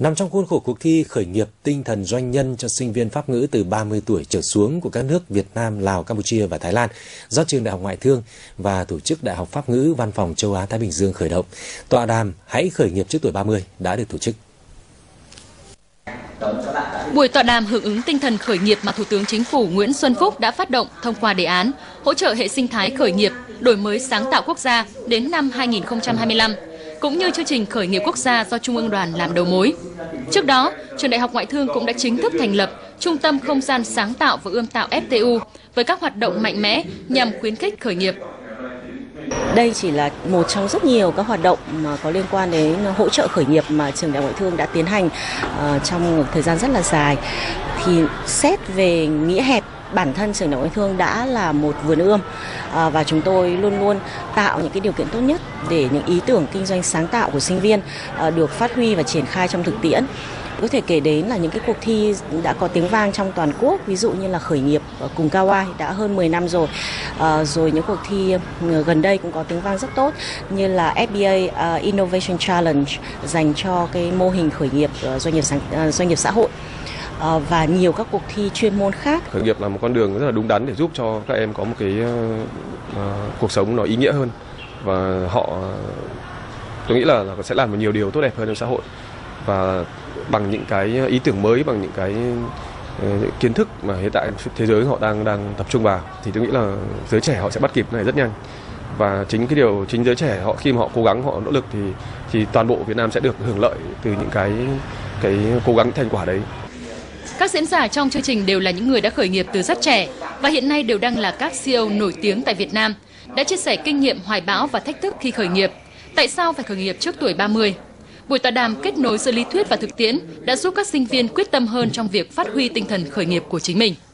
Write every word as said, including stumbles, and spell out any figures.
Nằm trong khuôn khổ cuộc thi khởi nghiệp tinh thần doanh nhân cho sinh viên Pháp ngữ từ ba mươi tuổi trở xuống của các nước Việt Nam, Lào, Campuchia và Thái Lan do Trường Đại học Ngoại thương và Tổ chức Đại học Pháp ngữ Văn phòng Châu Á Thái Bình Dương khởi động, tọa đàm Hãy khởi nghiệp trước tuổi ba mươi đã được tổ chức. Buổi tọa đàm hưởng ứng tinh thần khởi nghiệp mà Thủ tướng Chính phủ Nguyễn Xuân Phúc đã phát động thông qua đề án hỗ trợ hệ sinh thái khởi nghiệp, đổi mới sáng tạo quốc gia đến năm hai nghìn không trăm hai mươi lăm, cũng như chương trình khởi nghiệp quốc gia do Trung ương Đoàn làm đầu mối. Trước đó, Trường Đại học Ngoại thương cũng đã chính thức thành lập Trung tâm Không gian sáng tạo và ươm tạo ép tê u với các hoạt động mạnh mẽ nhằm khuyến khích khởi nghiệp. Đây chỉ là một trong rất nhiều các hoạt động mà có liên quan đến hỗ trợ khởi nghiệp mà Trường Đại học Ngoại thương đã tiến hành uh, trong một thời gian rất là dài. Thì xét về nghĩa hẹp, bản thân Trường Đại học Ngoại thương đã là một vườn ươm uh, và chúng tôi luôn luôn tạo những cái điều kiện tốt nhất để những ý tưởng kinh doanh sáng tạo của sinh viên uh, được phát huy và triển khai trong thực tiễn. Có thể kể đến là những cái cuộc thi đã có tiếng vang trong toàn quốc, ví dụ như là khởi nghiệp cùng Kawai đã hơn mười năm rồi. À, rồi những cuộc thi gần đây cũng có tiếng vang rất tốt như là ép bê a uh, Innovation Challenge dành cho cái mô hình khởi nghiệp uh, doanh nghiệp sáng, uh, doanh nghiệp xã hội. À, và nhiều các cuộc thi chuyên môn khác. Khởi nghiệp là một con đường rất là đúng đắn để giúp cho các em có một cái uh, uh, cuộc sống nó ý nghĩa hơn, và họ tôi nghĩ là, là sẽ làm được nhiều điều tốt đẹp hơn trong xã hội, và bằng những cái ý tưởng mới, bằng những cái uh, kiến thức mà hiện tại thế giới họ đang đang tập trung vào, thì tôi nghĩ là giới trẻ họ sẽ bắt kịp này rất nhanh. Và chính cái điều chính giới trẻ họ khi mà họ cố gắng, họ nỗ lực thì thì toàn bộ Việt Nam sẽ được hưởng lợi từ những cái cái cố gắng, thành quả đấy. Các diễn giả trong chương trình đều là những người đã khởi nghiệp từ rất trẻ và hiện nay đều đang là các xê e ô nổi tiếng tại Việt Nam, đã chia sẻ kinh nghiệm hoài bão và thách thức khi khởi nghiệp. Tại sao phải khởi nghiệp trước tuổi ba mươi? Buổi tọa đàm kết nối giữa lý thuyết và thực tiễn đã giúp các sinh viên quyết tâm hơn trong việc phát huy tinh thần khởi nghiệp của chính mình.